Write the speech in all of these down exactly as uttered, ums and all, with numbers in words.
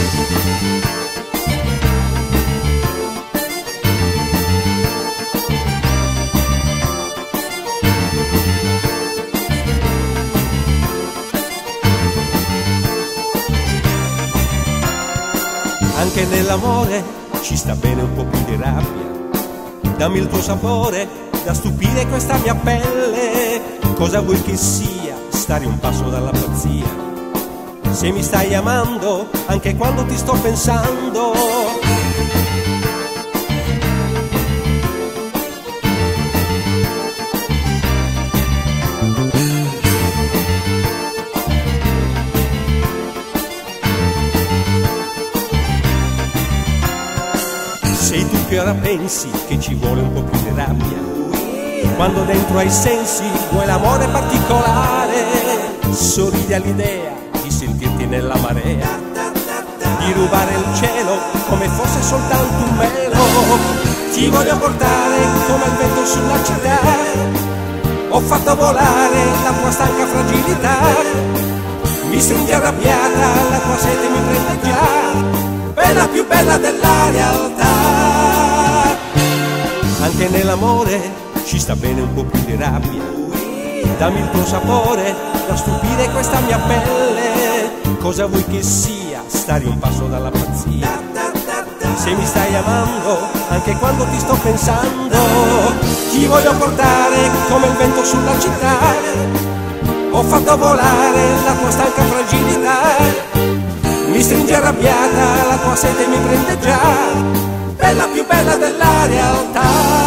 Anche nell'amore ci sta bene un po' più di rabbia. Dammi il tuo sapore da stupire questa mia pelle. Cosa vuoi che sia stare un passo dalla pazzia? Se mi stai amando anche quando ti sto pensando. Sei tu che ora pensi che ci vuole un po' più di rabbia, quando dentro ai sensi vuoi l'amore particolare. Sorridi all'idea di sentirti nella marea, di rubare il cielo come fosse soltanto un velo. Ti voglio portare come il vento sulla città, ho fatto volare la tua stanca fragilità. Mi stringe arrabbiata, la tua sete mi prende già, bella più bella della realtà. Anche nell'amore ci sta bene un po' più di rabbia. Dammi il tuo sapore da stupire questa mia pelle. Cosa vuoi che sia stare un passo dalla pazzia? Se mi stai amando anche quando ti sto pensando. Ti voglio portare come il vento sulla città, ho fatto volare la tua stanca fragilità. Mi stringe arrabbiata, la tua sete mi prende già, bella più bella della realtà.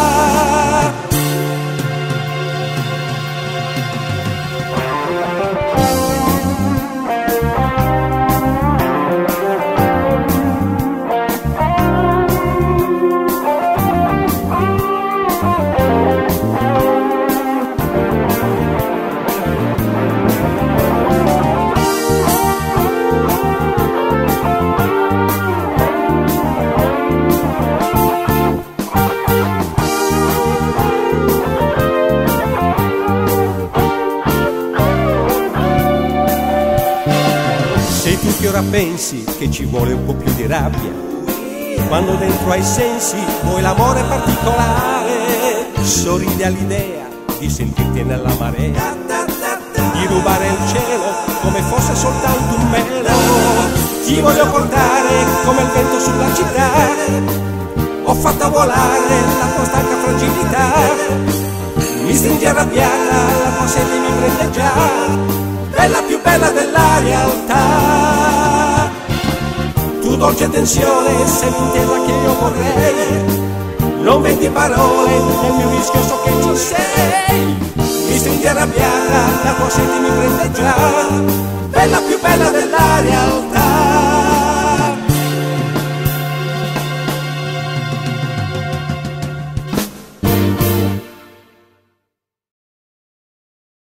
Sei tu che ora pensi che ci vuole un po' più di rabbia, quando dentro ai sensi vuoi l'amore particolare. Sorridi all'idea di sentirti nella marea, di rubare il cielo come fosse soltanto un velo. Ti voglio portare come il vento sulla città, ho fatto volare la tua stanca fragilità. Mi stringe arrabbiata, la tua sete mi prende già, bella più bella della realtà. Tu dolce tensione sei l'intesa che io vorrei, non vendi parole nel mio rischio, so che ci sei. Mi stringi arrabbiata, la tua sete mi prende già, bella più bella della realtà.